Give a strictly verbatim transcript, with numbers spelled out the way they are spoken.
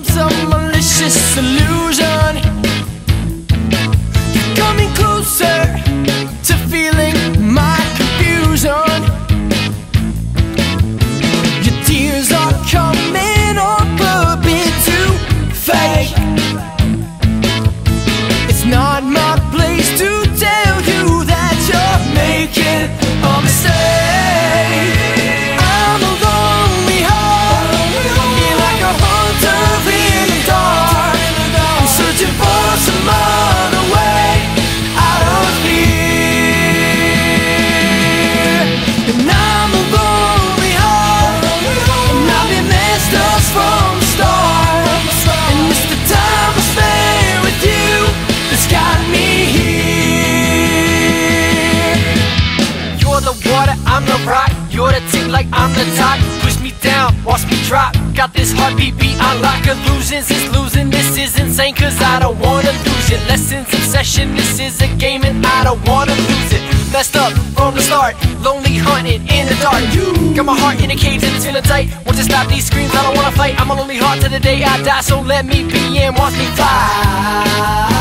from some malicious illusion. You're coming closer to feeling my confusion. Your tears are coming up a bit too fake. It's not my place to tell you that you're making a mistake. I'm a lonely heart, feel like a hunter in the dark. I'm searching for some other way out of here. And I'm a lonely heart, and I've been messed up from the start. And it's the time I spend with you that's got me here. You're the water, I'm the rock. You're the tick like I'm the top. Push me down, watch me drop. Got this heartbeat beat on lock. Illusions is losing, this is insane, cause I don't wanna lose it. Lessons in session, this is a game and I don't wanna lose it. Messed up from the start, lonely hunted in the dark. Got my heart in a cage and it's feeling tight. Want to stop these screams, I don't wanna fight. I'm a lonely heart till the day I die, so let me be and watch me fly.